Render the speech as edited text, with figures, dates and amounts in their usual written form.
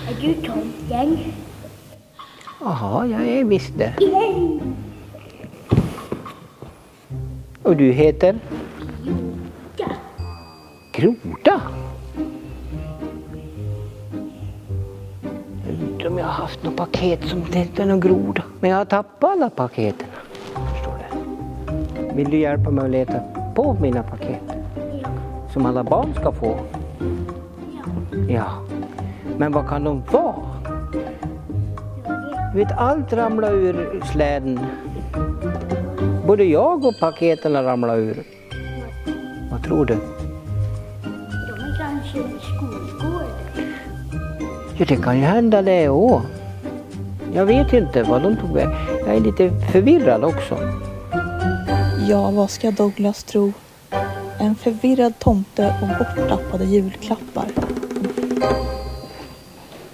Är du tomten? Jaha, jag är visst det. Och du heter? Groda. Groda? Jag vet inte om jag har haft något paket som heter någon groda. Men jag har tappat alla paketen. Förstår du? Vill du hjälpa mig att leta på mina paket? Ja. Som alla barn ska få? Ja. Men vad kan de vara? Du vet, allt ramlar ur släden. Både jag och paketen ramlar ur. Vad tror du? De är kanske i skolgården. Ja, det kan ju hända det också. Jag vet inte vad de tog väg. Jag är lite förvirrad också. Ja, vad ska Douglas tro? En förvirrad tomte och borttappade julklappar.